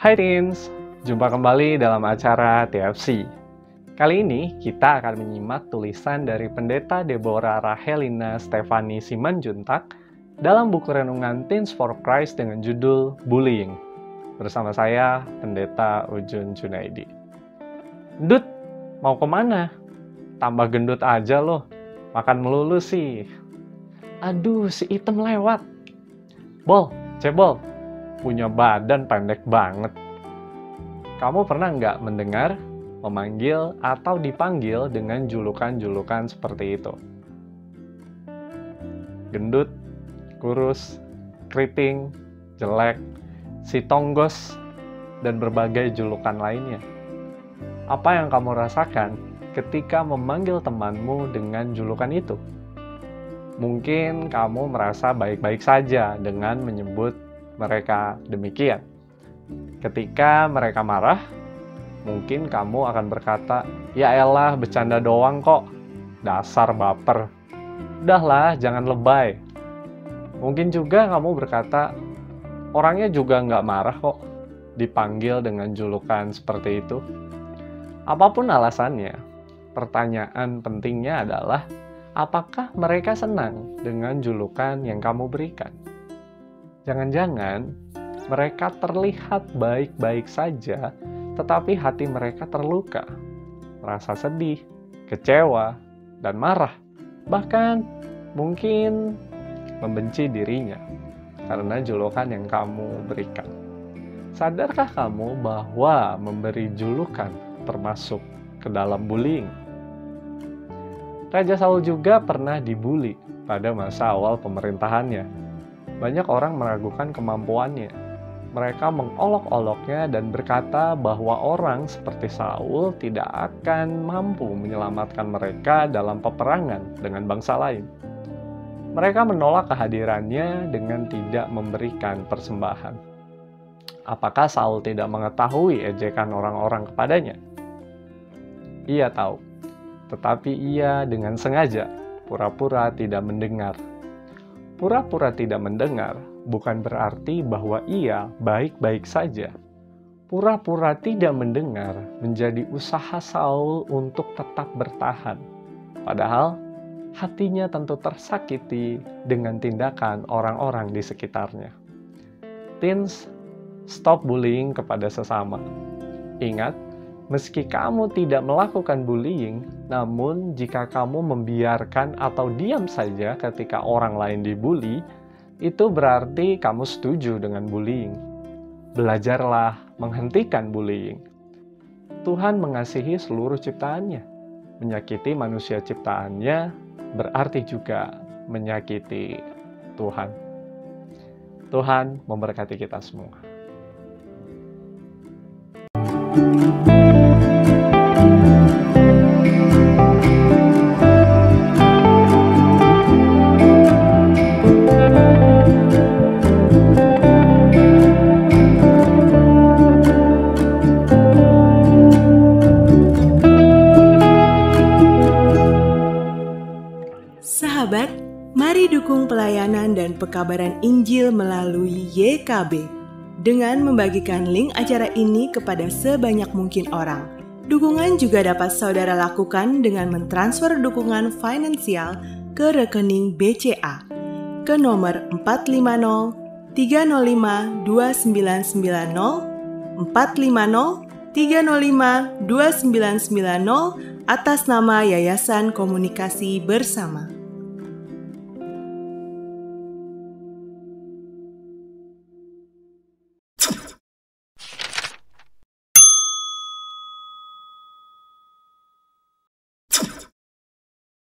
Hai Teens, jumpa kembali dalam acara TFC. Kali ini kita akan menyimak tulisan dari Pendeta Deborah Rahelina Stefani Simanjuntak dalam buku renungan Teens for Christ dengan judul Bullying. Bersama saya, Pendeta Ujun Junaidi. Dut, mau kemana? Tambah gendut aja loh, makan melulu sih. Aduh, si Item lewat. Bol, cebol, punya badan pendek banget. Kamu pernah nggak mendengar, memanggil, atau dipanggil dengan julukan-julukan seperti itu? Gendut, kurus, keriting, jelek, si tonggos, dan berbagai julukan lainnya. Apa yang kamu rasakan ketika memanggil temanmu dengan julukan itu? Mungkin kamu merasa baik-baik saja dengan menyebut mereka demikian. Ketika mereka marah, mungkin kamu akan berkata, "Ya elah, bercanda doang kok. Dasar baper. Udahlah, jangan lebay." Mungkin juga kamu berkata, "Orangnya juga nggak marah kok, dipanggil dengan julukan seperti itu." Apapun alasannya, pertanyaan pentingnya adalah, apakah mereka senang dengan julukan yang kamu berikan? Jangan-jangan mereka terlihat baik-baik saja, tetapi hati mereka terluka, merasa sedih, kecewa, dan marah. Bahkan mungkin membenci dirinya karena julukan yang kamu berikan. Sadarkah kamu bahwa memberi julukan termasuk ke dalam bullying? Raja Saul juga pernah dibully pada masa awal pemerintahannya. Banyak orang meragukan kemampuannya. Mereka mengolok-oloknya dan berkata bahwa orang seperti Saul tidak akan mampu menyelamatkan mereka dalam peperangan dengan bangsa lain. Mereka menolak kehadirannya dengan tidak memberikan persembahan. Apakah Saul tidak mengetahui ejekan orang-orang kepadanya? Ia tahu, tetapi ia dengan sengaja pura-pura tidak mendengar. Pura-pura tidak mendengar bukan berarti bahwa ia baik-baik saja. Pura-pura tidak mendengar menjadi usaha Saul untuk tetap bertahan. Padahal hatinya tentu tersakiti dengan tindakan orang-orang di sekitarnya. Teens, stop bullying kepada sesama. Ingat, meski kamu tidak melakukan bullying, namun jika kamu membiarkan atau diam saja ketika orang lain dibully, itu berarti kamu setuju dengan bullying. Belajarlah menghentikan bullying. Tuhan mengasihi seluruh ciptaannya. Menyakiti manusia ciptaannya berarti juga menyakiti Tuhan. Tuhan memberkati kita semua. Sahabat, mari dukung pelayanan dan pekabaran Injil melalui YKB dengan membagikan link acara ini kepada sebanyak mungkin orang. Dukungan juga dapat saudara lakukan dengan mentransfer dukungan finansial ke rekening BCA ke nomor 450 305 2990 450 305 2990 atas nama Yayasan Komunikasi Bersama.